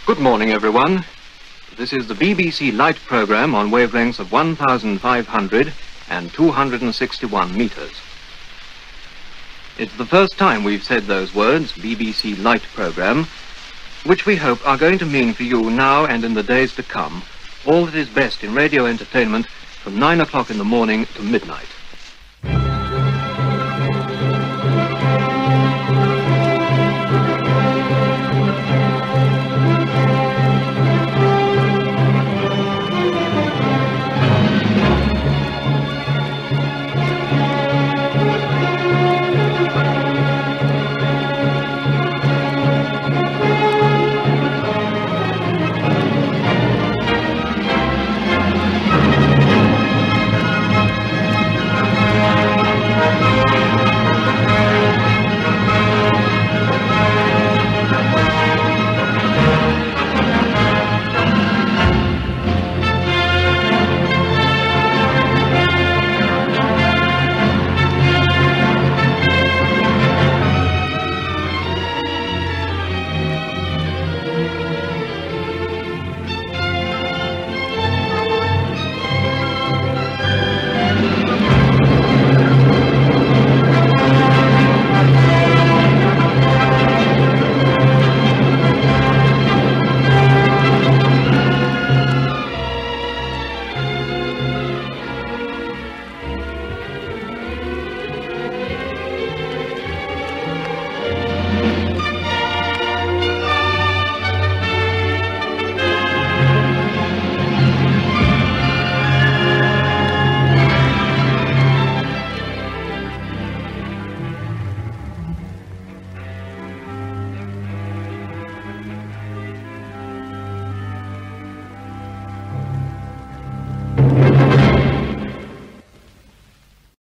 Good morning, everyone. This is the BBC Light programme on wavelengths of 1,500 and 261 metres. It's the first time we've said those words, BBC Light programme, which we hope are going to mean for you now and in the days to come all that is best in radio entertainment from 9 o'clock in the morning to midnight.